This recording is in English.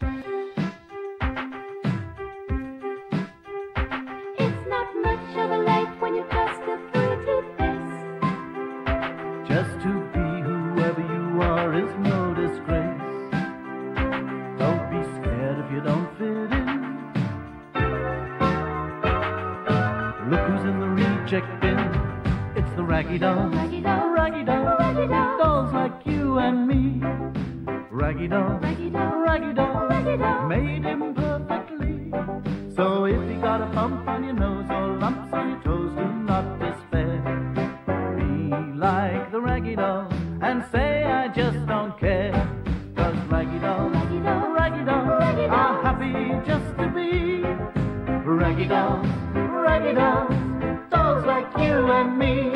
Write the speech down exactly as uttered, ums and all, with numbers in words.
It's not much of a life when you're just a pretty face. Just to be whoever you are is no disgrace. Don't be scared if you don't fit in. Look who's in the reject bin. It's the Raggy Dolls. Raggy Dolls. Raggy Dolls. Raggy Dolls. Dolls like you and me. Raggy Dolls. Raggy Dolls. Raggy Dolls. Raggy Dolls. Made him perfectly. So if you got a bump on your nose or lumps on your toes, do not despair. Be like the Raggy Dolls and say I just don't care. 'Cause Raggy Dolls, Raggy Dolls. Raggy Dolls Raggy are Dolls. happy just to be Raggy Dolls, Raggy Dolls, dolls like you and me.